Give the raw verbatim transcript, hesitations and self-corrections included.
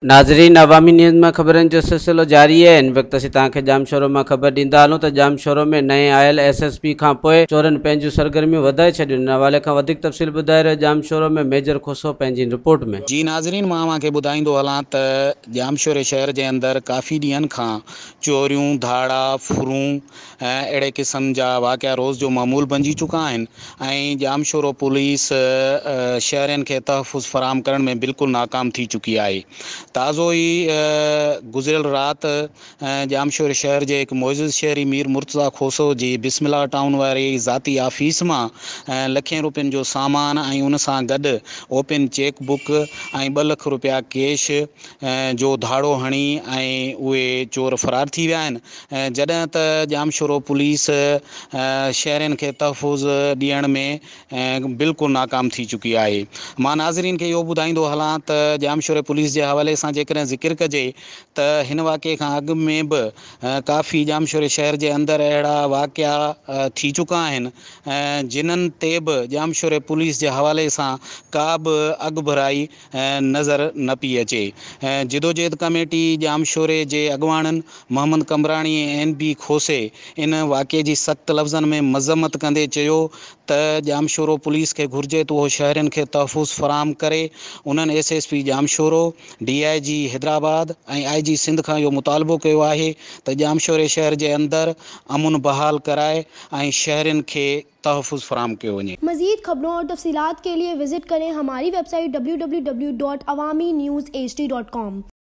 नाज़रीन, अवामी न्यूज़ में खबरन जो सिलसिलो जारी है। इन वक्त असीं तव्हांखे ॼामशोरो में खबर ॾींदा हलूं त ॼामशोरो में नए आयल एस एस पी खां पोइ चोरन पंहिंजूं सरगर्मियूं वधाए छॾियूं। इन हवाले खां वधीक तफ़सील ॿुधाए रहियो ॼामशोरो में मेजर खोसो पंहिंजी रिपोर्ट में। जी नाज़रीन, मां तव्हांखे ॿुधाईंदो हलां त ॼामशोरे शहर जे अंदरि काफ़ी ॾींहंनि खां चोरियूं, धाड़ा, फुरूं ऐं अहिड़े क़िस्म जा वाक़िया रोज़ जो मामूल बणिजी चुका आहिनि ऐं ॼामशोरो पुलिस शहरनि खे तहफ़ुज़ फ़राहम करण में बिल्कुलु नाकाम थी चुकी आहे। ताज़ो ई गुज़िरियल राति ॼामशोरे शहर जे हिकु मोइज़ शहरी मीर मुर्तज़ा खोसो जी बिस्मिल्ला टाउन वारी ज़ाती ऑफिस मां लखें रुपयनि जो सामान ऐं उन सां गॾु ओपन चेक बुक ऐं ॿ लख रुपया कैश जो धाड़ो हणी ऐं उहे चोर फ़रार थी विया आहिनि। जॾहिं त ॼामशोरो पुलिस शहरनि खे तहफ़ुज़ ॾियण में बिल्कुलु नाकाम थी चुकी आहे। मां नाज़रीन खे इहो ॿुधाईंदो हलां त ॼामशोरे पुलिस जे हवाले सां जेकॾहिं ज़िक्र कजे त हिन वाक़े खां अॻु में बि काफ़ी ॼामशोरे शहर जे अंदरि अहिड़ा वाक़िया थी चुका आहिनि जिन्हनि ते बि ॼामशोरे पुलिस जे हवाले सां का बि अॻु भराई नज़र न पई अचे। जिदोजहद कमेटी ॼामशोरे जे अॻुवाणनि मोहम्मद कमराणी ऐं एन बी खोसे इन वाक़े जी सख़्त लफ़्ज़नि में मज़म्मत कंदे चयो त ॼामशोरो पुलिस खे घुर्जे त उहो शहरनि खे तहफ़ुज़ फ़राहम करे। उन्हनि S S P Jamshoro, D I G Hyderabad ऐं आई जी सिंध खां इहो मुतालबो कयो आहे त ॼामशोरे शहर जे अंदरि अमुन बहाल कराए ऐं शहरनि खे तहफ़ुज़ फ़राहम किया वञे। मज़ीद खबरों और तफसीलात के लिए विजिट करें हमारी website W W W dot Awami news H D dot com.